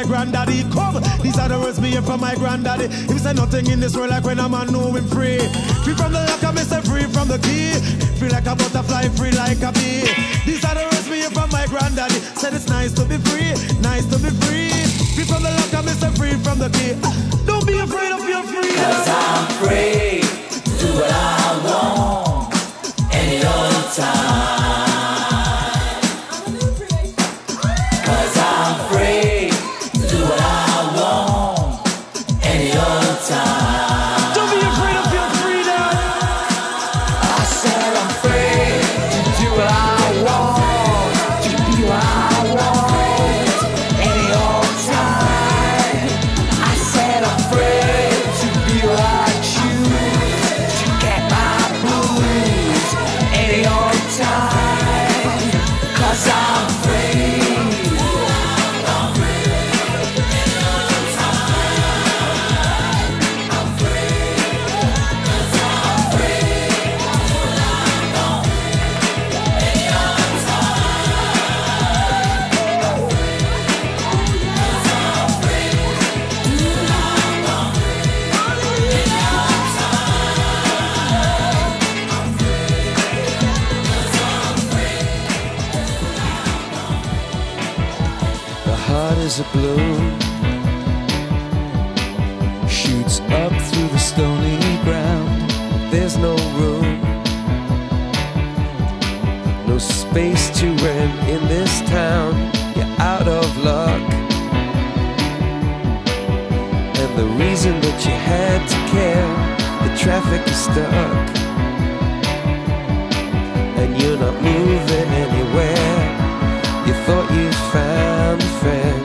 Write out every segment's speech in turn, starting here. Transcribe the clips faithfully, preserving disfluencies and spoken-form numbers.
granddaddy. Come, these are the words me hear from my granddaddy. He said nothing in this world like when a man know him free. Free from the lock, I miss free from the key. Free like a butterfly, free like a bee. These are the words me hear from my granddaddy. Said it's nice to be free, nice to be free. Free from the lock, I miss free from the key. Don't be afraid of your freedom. Cause I'm free to do what I want any old time. Cause I'm free to do what I want any old time. Don't be afraid of your freedom. I said I'm free to do what I want, to be what I want any old time. I said I'm free to be what I choose, to get my blues any old time. Cause I'm free. Is a bloom, shoots up through the stony ground. There's no room, no space to rent in this town. You're out of luck, and the reason that you had to care, the traffic is stuck, and you're not moving anywhere. You thought you found a friend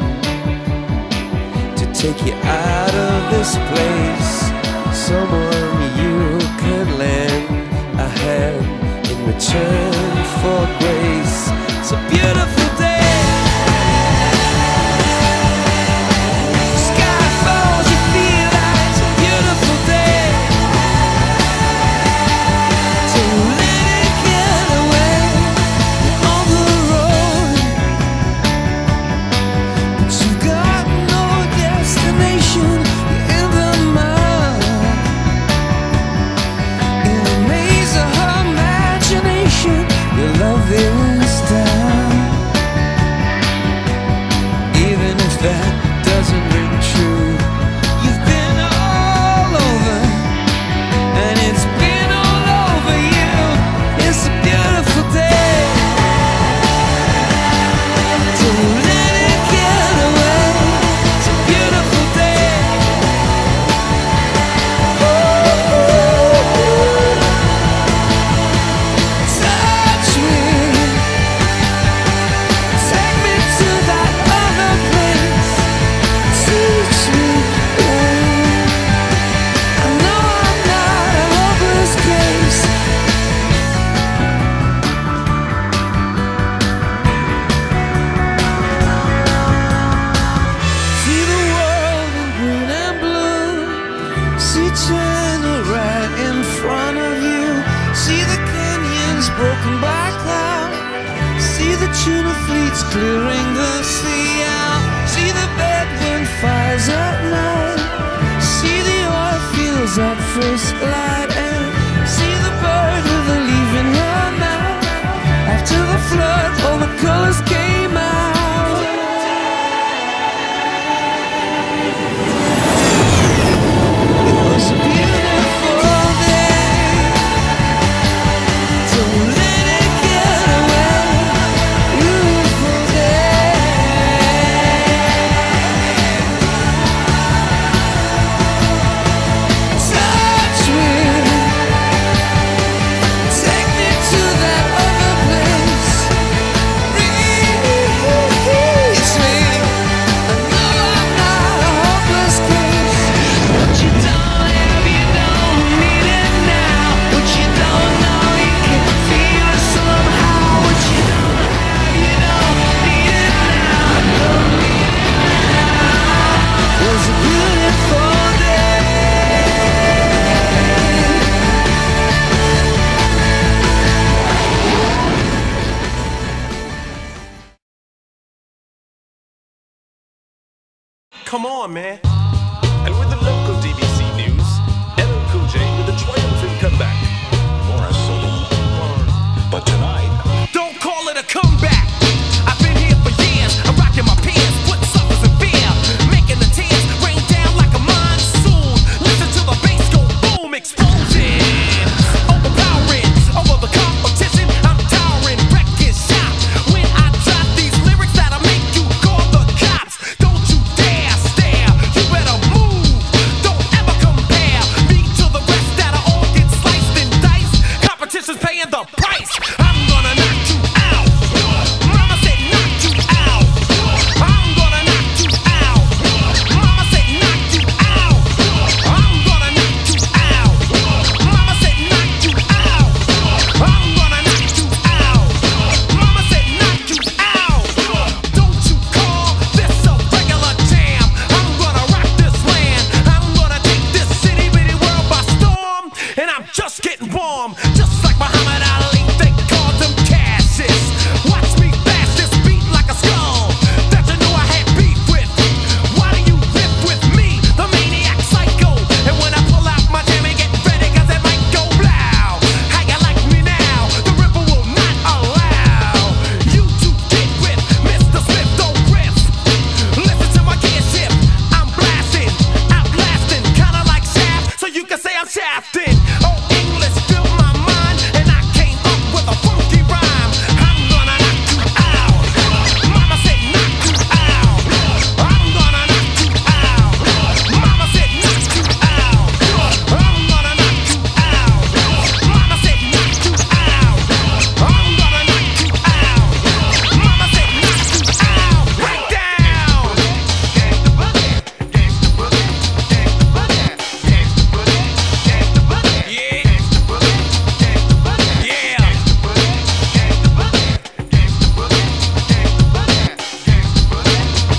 take you out of this place, someone you can lend a hand in return for grace. It's a beautiful day. Sky falls, you feel like it's a beautiful day. Don't let it get away on the road, but you've got destination in the mud, in a maze of her imagination. Your love is down, even if that doesn't ring true. You've been all over, and it's been all over you. It's a beautiful day. Don't let it get away. It's a beautiful day. Oh, oh, oh. Touch me, take me to that other place. Teach me, oh. I know I'm not a hopeless case. See the world in green and blue. See China right in front of you. See the canyons broken by cloud. See the tuna fleets clearing the sea out. See the bedroom fires at night. See the oil fields at first light. And see the bird with a leaf in her mouth. After the flood, all the colors came out. It was a beautiful day. Don't let it get away. Beautiful day. Touch me, take me to that other place. Breathe come on, man. And with the local D B C news, L L Cool J with a triumphant comeback. More a solo. But tonight, don't call it a comeback. I've been here for years. I'm rocking my pants, putting suckers in fear, making the tears rain down like a monsoon. Listen to the bass go boom, explosion, overpowering over the competition. I'm towering, wrecking shop. When I drop these lyrics that'll make you call the cops. Don't you dare stare. You better move. Don't ever compare me to the rest that'll all get sliced and diced. Competition's paying the price. I'm gonna knock you out. Mama said knock you out. I'm gonna knock you out. Mama said knock you out. I'm gonna knock you out. Mama said knock you out. I'm gonna knock you out. Mama said knock you out. Don't you call this a regular jam. I'm gonna rock this land. I'm gonna take this city bitty world by storm. And I'm just getting warm. Just like Muhammad Ali, they called him Cassius. Watch me bash this beat like a skull that you knew I had beef with. Why do you riff with me, the maniac psycho? And when I pull out my jam and get ready, cause it might go blow. How you like me now? The ripper will not allow you to get with Mister Smith, don't riff. Listen to my kid ship. I'm blasting, outlasting, kinda like Shaft, so you can say I'm shafting. Oh, English filled my mind, and I came up with a funky rhyme. I'm gonna knock you out. Mama said knock you out. I'm gonna knock you out. Mama said knock you out. I'm gonna knock you out. Mama said knock you out. I'm gonna knock you out. Mama said knock you out. Break down. Gangsta boogie, gangsta boogie, gangsta boogie, gangsta boogie, gangsta boogie, yeah, gangsta boogie, gangsta boogie, yeah, gangsta boogie, gangsta boogie, gangsta boogie, gangsta boogie, gangsta boogie,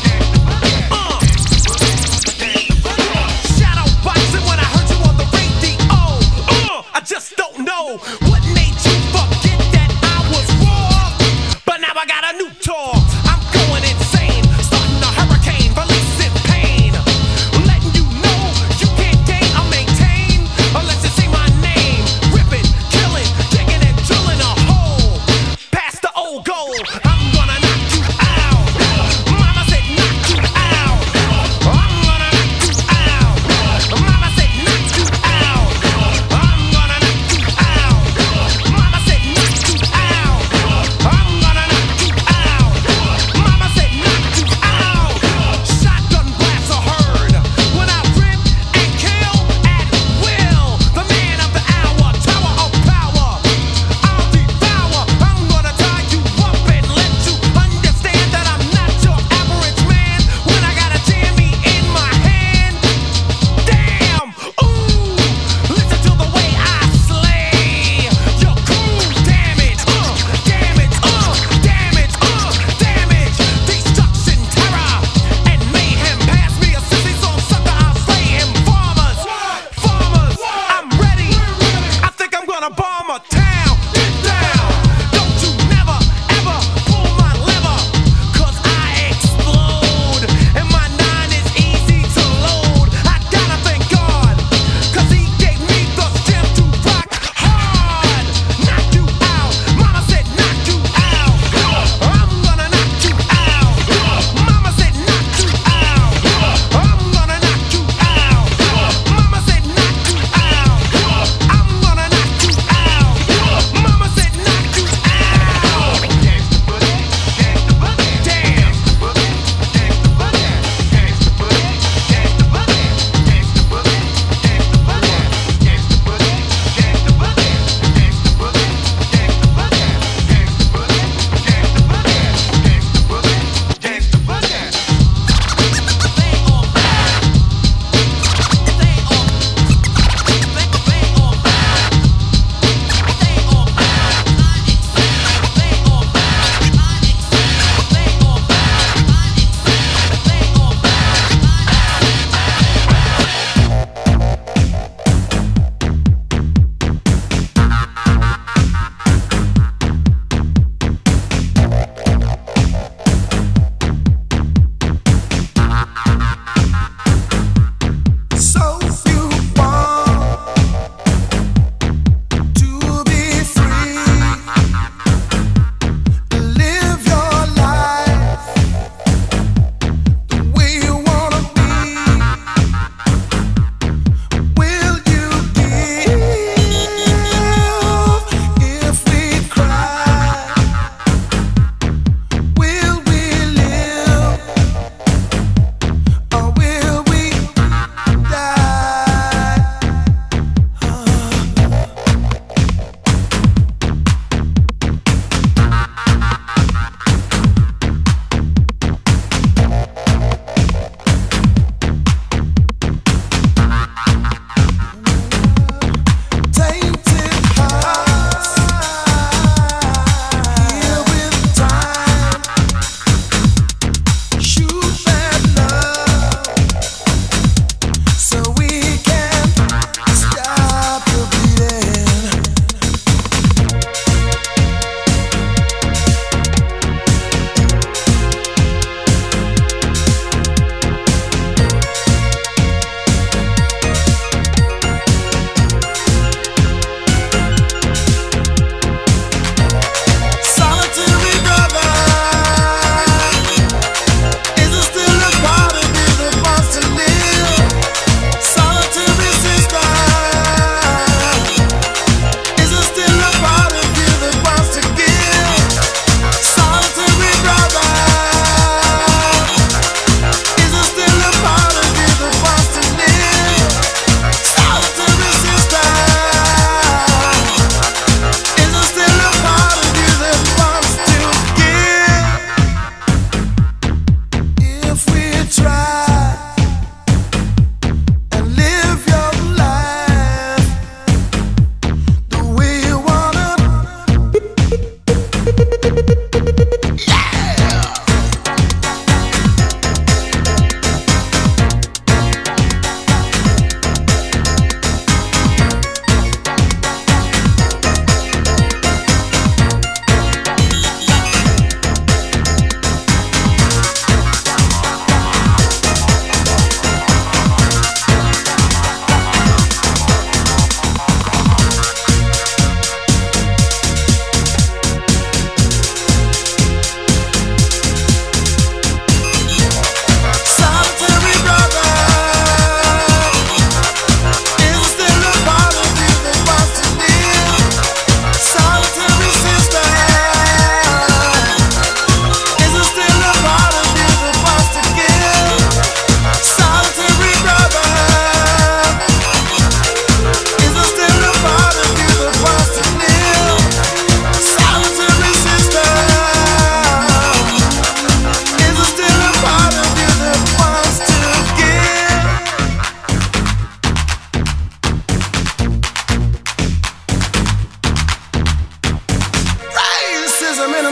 gangsta boogie. Shadow boxing when I heard you on the radio. Uh, I just don't know what made you forget that I was raw. But now I got a new tour. I'm going insane, starting a hurricane, releasing pain, letting you know you can't gain or maintain unless you say my name. Ripping, killing, digging and drilling a hole past the old goal. I'm gonna knock you out. Mama said knock you out. I'm gonna knock you out. Mama said knock you out. I'm gonna knock you out. Mama said knock you out. I'm gonna knock you out. Mama said knock you out. Shotgun blasts are heard when I rip and kill at will. The man of the hour, tower of power. I'll devour. I'm gonna tie you up and let you understand that I'm not your average man. When I got a jammy in my hand, damn, ooh, listen to the way I slay your crew. Damage, uh, damage, uh, damage, uh, damage, destruction, terror, and mayhem. Pass me a sissy song sucker, I'll slay him. Farmers, farmers, I'm ready. I think I'm gonna bomb a town. Get down. Don't you never, ever pull my lever, cause I explode. And my nine is easy to load. I gotta thank God, cause he gave me the strength to rock hard. Knock you out. Mama said knock you out. I'm gonna knock you out. Mama said knock you out. I'm gonna knock you out. Mama said knock you out. I'm gonna knock you out.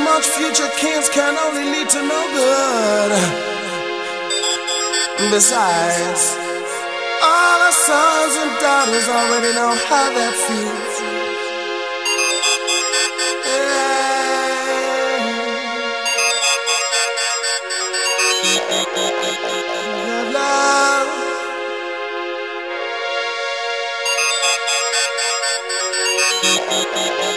much future kings can only lead to no good. Besides, all our sons and daughters already know how that feels. Yeah. Love. Love.